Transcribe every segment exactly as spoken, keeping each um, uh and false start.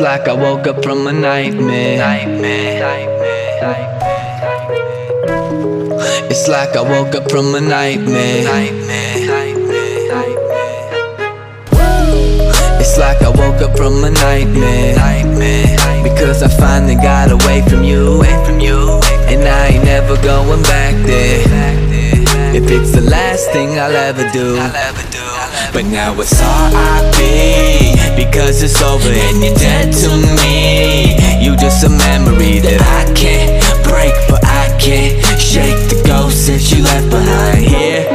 like I woke up from a nightmare. It's like I woke up from a nightmare. It's like I woke up from a nightmare. Because I finally got away from you, and I ain't never going back there. If it's the last thing I'll ever do. But now it's R I P, because it's over and you're dead to me. You just a memory that I can't break, but I can't shake the ghost that you left behind here.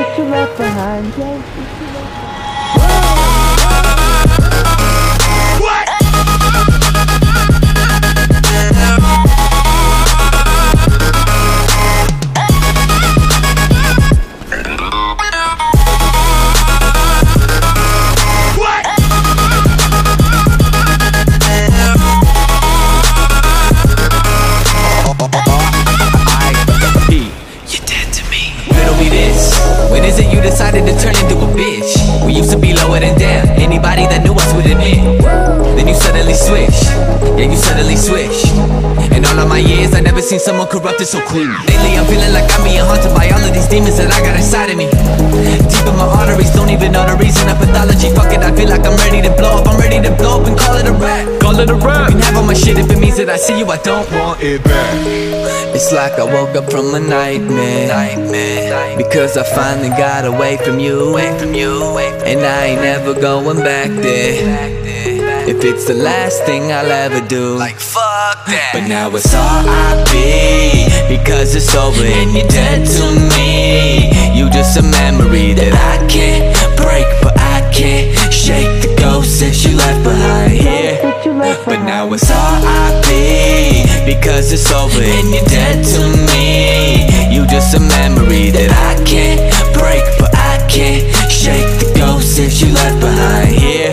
When is it you decided to turn into a bitch? We used to be lower than down, anybody that knew us would admit. Then you suddenly switch, yeah you suddenly switch. In all of my years I never seen someone corrupted so quick. Lately I'm feeling like I'm being haunted by all of these demons that I got inside of me. Deep in my arteries, don't even know the reason of pathology. Fuck it, I feel like I'm ready to blow up. I'm ready to blow up and call it a rap. Call it a rap. You can have all my shit if it means that I see you, I don't want it back. It's like I woke up from a nightmare, nightmare. Because I finally got away from you, away from you, and I ain't never going back there. If it's the last thing I'll ever do, like fuck that. But now it's R I P, because it's over and you're dead to me. You just a memory that I can't break, but I can't shake the ghost that you left behind here. But now it's R I P, because it's over and you're dead to me. You just a memory that I can't break, but I can't shake the ghost that you left behind here.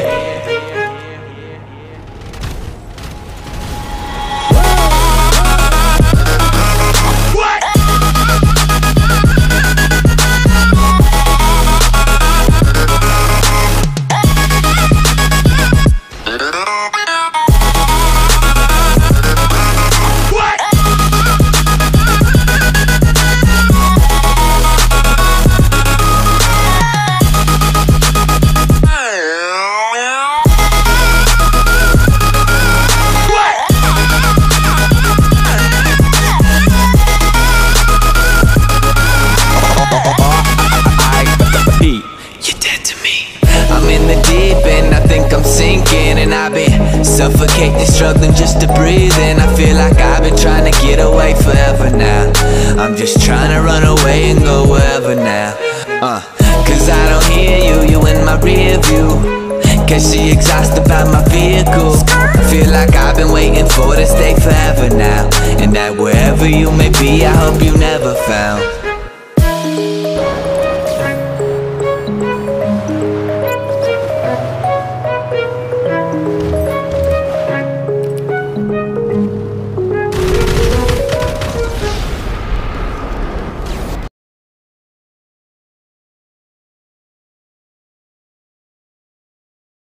I'm in the deep end, I think I'm sinking, and I've been suffocating, struggling just to breathe. And I feel like I've been trying to get away forever now. I'm just trying to run away and go wherever now. uh, Cause I don't hear you, you in my rear view. Can she exhaust about my vehicle? I feel like I've been waiting for to stay forever now, and that wherever you may be, I hope you never found